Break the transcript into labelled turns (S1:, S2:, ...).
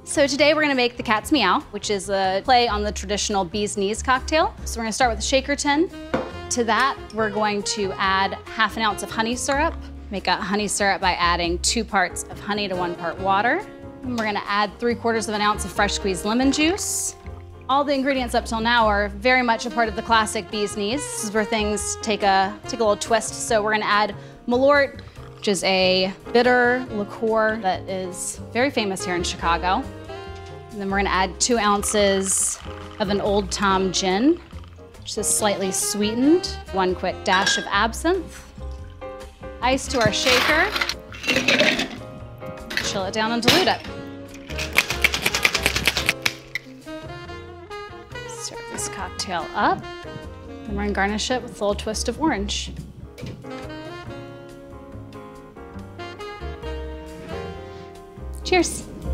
S1: So today we're gonna make the cat's meow, which is a play on the traditional bee's knees cocktail. So we're gonna start with a shaker tin. To that, we're going to add ½ an ounce of honey syrup. Make a honey syrup by adding 2 parts of honey to 1 part water. And we're gonna add 3/4 of an ounce of fresh squeezed lemon juice. All the ingredients up till now are very much a part of the classic bee's knees. This is where things take a little twist. So we're gonna add Malort, which is a bitter liqueur that is very famous here in Chicago. And then we're gonna add 2 ounces of an Old Tom gin, which is slightly sweetened. 1 quick dash of absinthe. Ice to our shaker. Chill it down and dilute it. Serve this cocktail up. And we're gonna garnish it with a little twist of orange. Cheers.